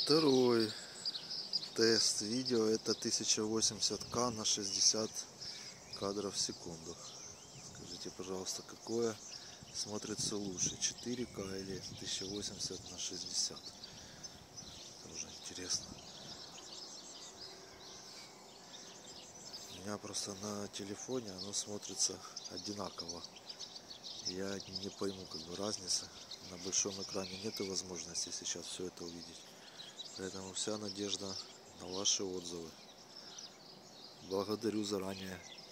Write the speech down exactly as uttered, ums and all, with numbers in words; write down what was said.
Второй тест видео, это тысяча восемьдесят ка на шестьдесят кадров в секунду. Скажите, пожалуйста, какое смотрится лучше, четыре ка или тысяча восемьдесят на шестьдесят? Тоже интересно. У меня просто на телефоне оно смотрится одинаково. Я не пойму как бы разницы. На большом экране нет возможности сейчас все это увидеть. Поэтому вся надежда на ваши отзывы. Благодарю заранее.